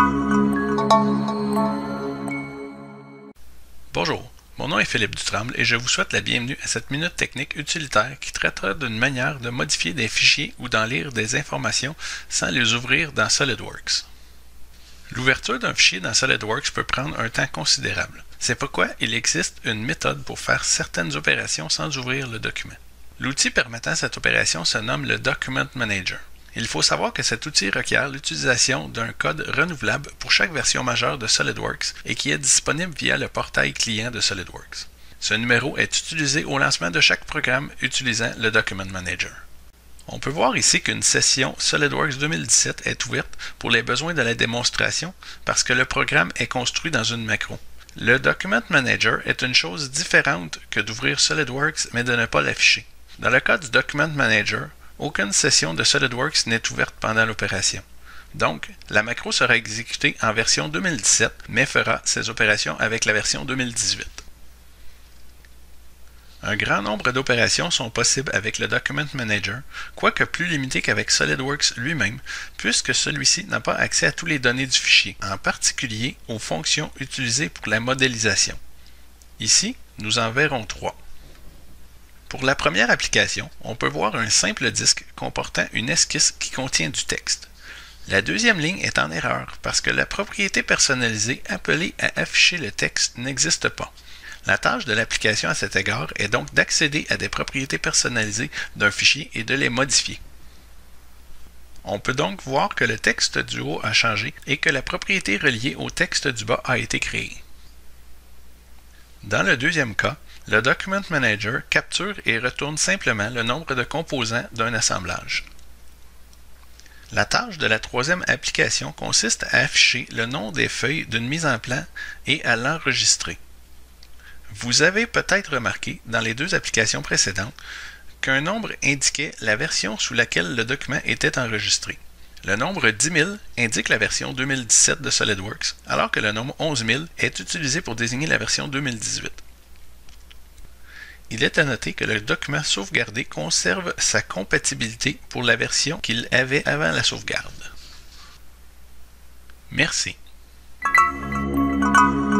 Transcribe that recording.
Bonjour, mon nom est Philippe Dutremble et je vous souhaite la bienvenue à cette minute technique utilitaire qui traitera d'une manière de modifier des fichiers ou d'en lire des informations sans les ouvrir dans SolidWorks. L'ouverture d'un fichier dans SolidWorks peut prendre un temps considérable. C'est pourquoi il existe une méthode pour faire certaines opérations sans ouvrir le document. L'outil permettant cette opération se nomme le Document Manager. Il faut savoir que cet outil requiert l'utilisation d'un code renouvelable pour chaque version majeure de SolidWorks et qui est disponible via le portail client de SolidWorks. Ce numéro est utilisé au lancement de chaque programme utilisant le Document Manager. On peut voir ici qu'une session SolidWorks 2017 est ouverte pour les besoins de la démonstration parce que le programme est construit dans une macro. Le Document Manager est une chose différente que d'ouvrir SolidWorks mais de ne pas l'afficher. Dans le cas du Document Manager, aucune session de SolidWorks n'est ouverte pendant l'opération. Donc, la macro sera exécutée en version 2017, mais fera ses opérations avec la version 2018. Un grand nombre d'opérations sont possibles avec le Document Manager, quoique plus limité qu'avec SolidWorks lui-même, puisque celui-ci n'a pas accès à toutes les données du fichier, en particulier aux fonctions utilisées pour la modélisation. Ici, nous en verrons 3. Pour la première application, on peut voir un simple disque comportant une esquisse qui contient du texte. La deuxième ligne est en erreur parce que la propriété personnalisée appelée à afficher le texte n'existe pas. La tâche de l'application à cet égard est donc d'accéder à des propriétés personnalisées d'un fichier et de les modifier. On peut donc voir que le texte du haut a changé et que la propriété reliée au texte du bas a été créée. Dans le deuxième cas, le Document Manager capture et retourne simplement le nombre de composants d'un assemblage. La tâche de la troisième application consiste à afficher le nom des feuilles d'une mise en plan et à l'enregistrer. Vous avez peut-être remarqué dans les deux applications précédentes qu'un nombre indiquait la version sous laquelle le document était enregistré. Le nombre 10 000 indique la version 2017 de SolidWorks, alors que le nombre 11 000 est utilisé pour désigner la version 2018. Il est à noter que le document sauvegardé conserve sa compatibilité pour la version qu'il avait avant la sauvegarde. Merci.